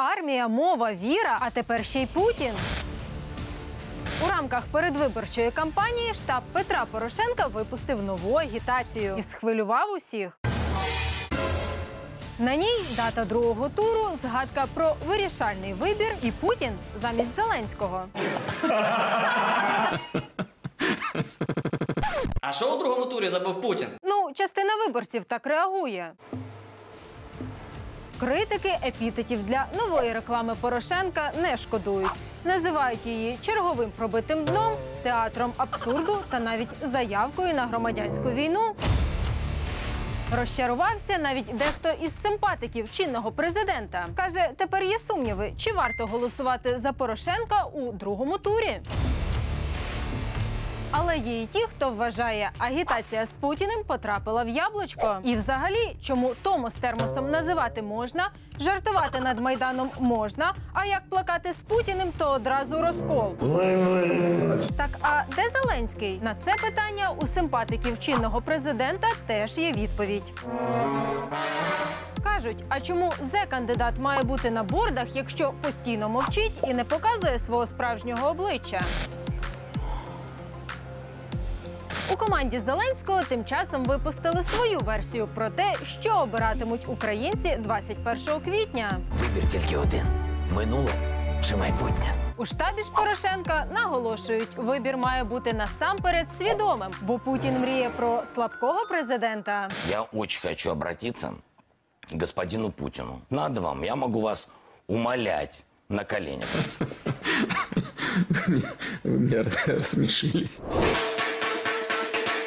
армія, мова, віра, а тепер ще й Путін. У рамках передвиборчої кампанії штаб Петра Порошенка випустив нову агітацію і схвилював усіх. На ній дата другого туру, згадка про вирішальний вибір і Путін замість Зеленського. А що у другому турі забув Путін? Ну, частина виборців так реагує. Критики епітетів для нової реклами Порошенка не шкодують. Називають її черговим пробитим дном, театром абсурду та навіть заявкою на громадянську війну. Розчарувався навіть дехто із симпатиків чинного президента. Каже, тепер є сумніви, чи варто голосувати за Порошенка у другому турі. Але є і ті, хто вважає, агітація з Путіним потрапила в яблучко. І взагалі, чому Тому з термосом називати можна, жартувати над Майданом можна, а як плакати з Путіним, то одразу розкол. Так, а де Зеленський? На це питання у симпатиків чинного президента теж є відповідь. Кажуть, а чому зе-кандидат має бути на бордах, якщо постійно мовчить і не показує свого справжнього обличчя? У команді Зеленського тим часом випустили свою версію про те, що обиратимуть українці 21 квітня. Вибір тільки один – минуле чи майбутнє. У штабі ж Порошенка наголошують, вибір має бути насамперед свідомим, бо Путін мріє про слабкого президента. Я очень хочу обратиться к господину Путину. Надо вам, я могу вас умолять на коленях. Вы меня рассмешили.